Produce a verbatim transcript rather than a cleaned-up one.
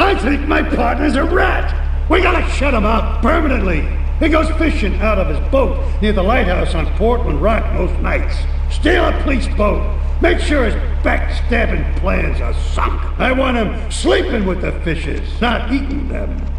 I think my partner's a rat. We gotta shut him out permanently. He goes fishing out of his boat near the lighthouse on Portland Rock most nights. Steal a police boat. Make sure his backstabbing plans are sunk. I want him sleeping with the fishes, not eating them.